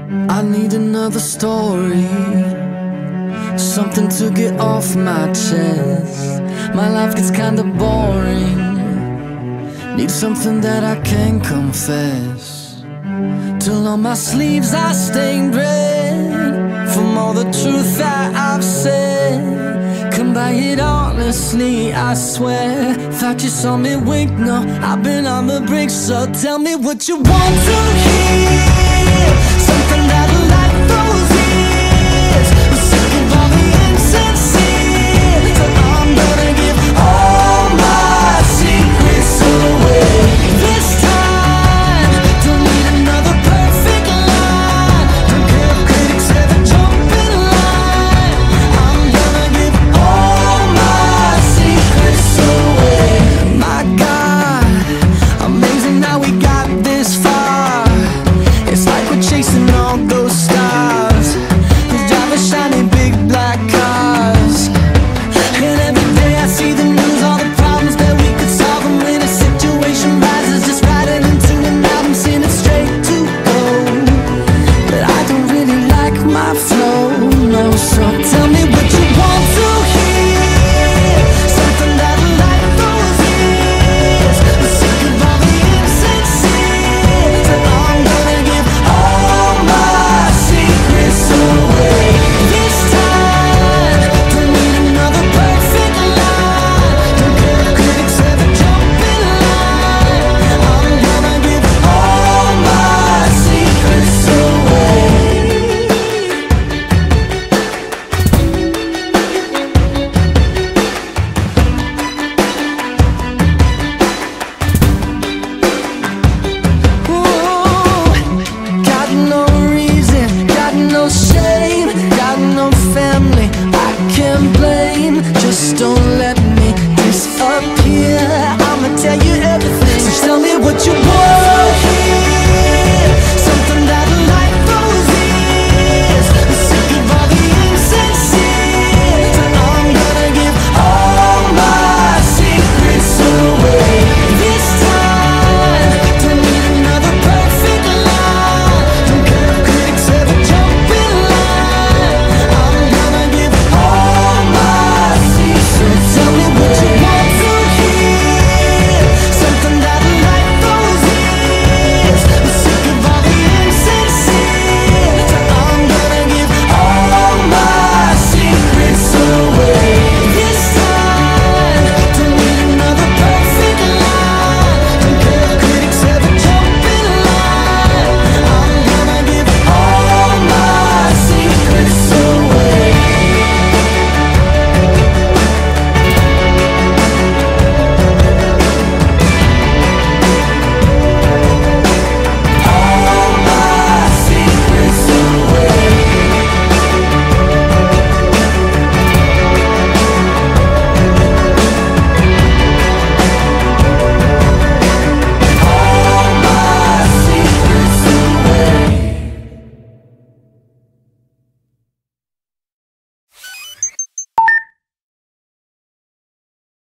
I need another story, something to get off my chest. My life gets kinda boring, need something that I can confess. Till on my sleeves I stained red from all the truth that I've said. Come by it honestly, I swear. Thought you saw me wink, no, I've been on the brink. So tell me what you want to hear.